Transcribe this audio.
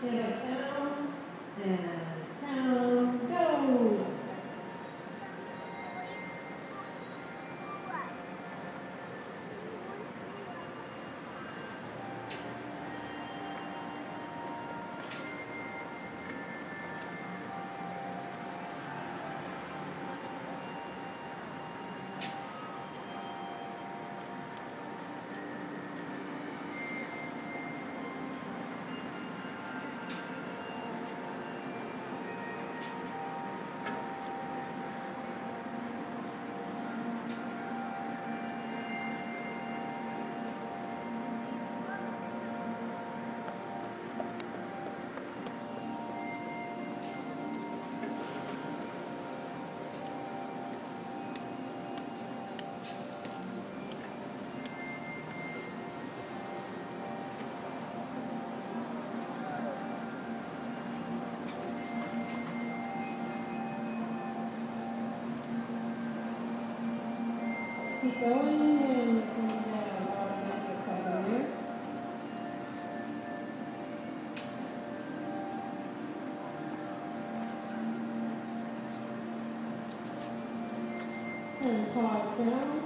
Stand up sound, and sound, go! Keep going and come down on the other side of here. And pause down.